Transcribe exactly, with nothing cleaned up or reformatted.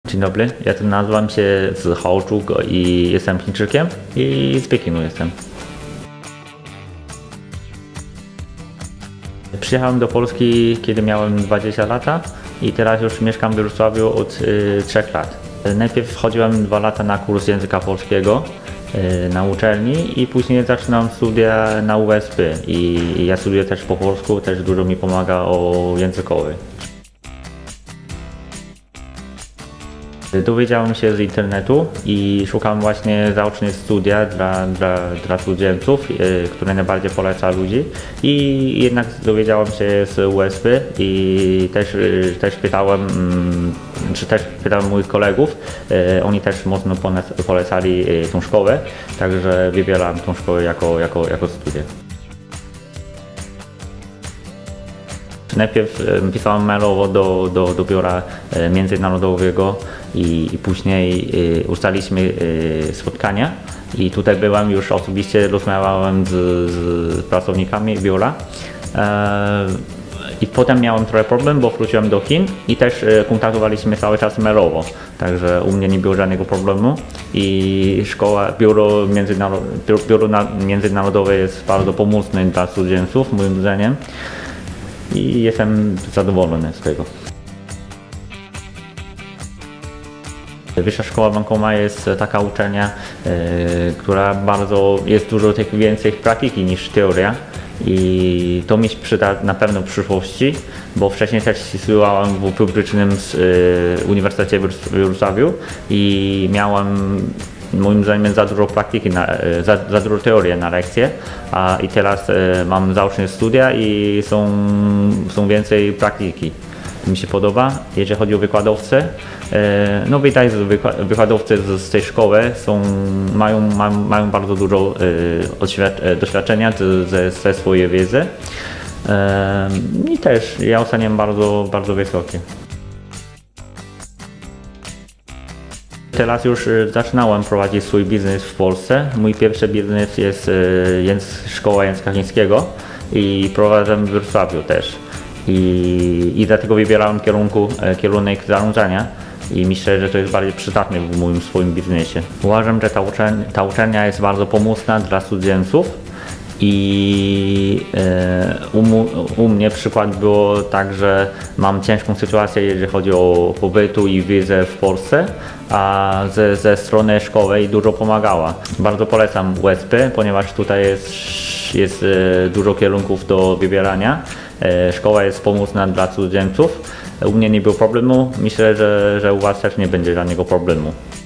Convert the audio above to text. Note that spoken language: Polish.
Dzień dobry, ja tu nazywam się z Hałczuk i jestem Chińczykiem i z Pekinu jestem. Przyjechałem do Polski, kiedy miałem dwadzieścia lat i teraz już mieszkam w Wrocławiu od y, trzech lat. Najpierw chodziłem dwa lata na kurs języka polskiego y, na uczelni i później zaczynam studia na U S P i ja studiuję też po polsku, też dużo mi pomaga o językowy. Dowiedziałem się z internetu i szukam właśnie zaocznych studia dla, dla, dla studentów, które najbardziej poleca ludzi. I jednak dowiedziałem się z U S P i też, też pytałem, czy też pytałem moich kolegów, oni też mocno polecali tą szkołę, także wybierałem tą szkołę jako, jako, jako studia. Najpierw pisałem mailowo do, do, do biura międzynarodowego i, i później ustaliliśmy spotkania i tutaj byłem już osobiście, rozmawiałem z, z pracownikami biura i potem miałem trochę problem, bo wróciłem do Chin i też kontaktowaliśmy cały czas mailowo, także u mnie nie było żadnego problemu i szkoła, biuro, międzynarod, biuro międzynarodowe jest bardzo pomocne dla studentów moim zdaniem. I jestem zadowolony z tego. Wyższa Szkoła Bankowa jest taka uczelnia, y, która bardzo, jest dużo tych więcej praktyki niż teoria i to mi się przyda na pewno w przyszłości, bo wcześniej też studiowałem w publicznym y, Uniwersytecie w Wrocławiu i miałem moim zdaniem za dużo praktyki, na, za, za dużo teorii na lekcje, a i teraz e, mam zaoczne studia i są, są więcej praktyki. Mi się podoba, jeżeli chodzi o wykładowcę. E, no widać, że wykładowcy z, z tej szkoły są, mają, mają, mają bardzo dużo e, doświadczenia ze, ze swojej wiedzy e, i też ja oceniam bardzo, bardzo wysokie. Teraz już zaczynałem prowadzić swój biznes w Polsce. Mój pierwszy biznes jest Szkoła Języka Chińskiego i prowadzę w Wrocławiu też. I, i dlatego wybierałem kierunku, kierunek zarządzania i myślę, że to jest bardziej przydatne w moim swoim biznesie. Uważam, że ta uczelnia, ta uczelnia jest bardzo pomocna dla studentów. I e, u, u mnie przykład było tak, że mam ciężką sytuację, jeżeli chodzi o pobytu i wizę w Polsce, a ze, ze strony szkoły dużo pomagała. Bardzo polecam U S P, ponieważ tutaj jest, jest e, dużo kierunków do wybierania. E, szkoła jest pomocna dla studentów. U mnie nie było problemu, myślę, że, że u Was też nie będzie żadnego problemu.